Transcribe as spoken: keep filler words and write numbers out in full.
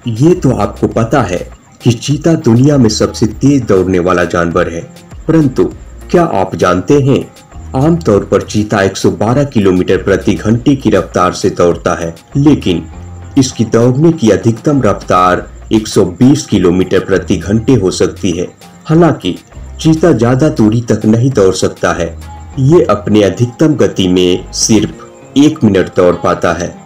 ये तो आपको पता है कि चीता दुनिया में सबसे तेज दौड़ने वाला जानवर है, परंतु क्या आप जानते हैं आमतौर पर चीता एक सौ बारह किलोमीटर प्रति घंटे की रफ्तार से दौड़ता है, लेकिन इसकी दौड़ने की अधिकतम रफ्तार एक सौ बीस किलोमीटर प्रति घंटे हो सकती है। हालांकि चीता ज्यादा दूरी तक नहीं दौड़ सकता है, ये अपने अधिकतम गति में सिर्फ एक मिनट दौड़ पाता है।